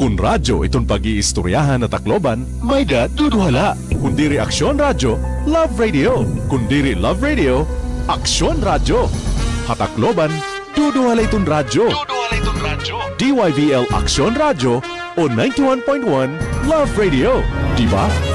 Kung radyo itong pag-i-istoryahan na takloban, may duduhala. Kundi reaksyon radyo, love radio. Kundi love radio, aksyon radyo. Hatakloban, duduhala itong radyo. DYVL Aksyon Radyo o 91.1 Love Radio. Diba?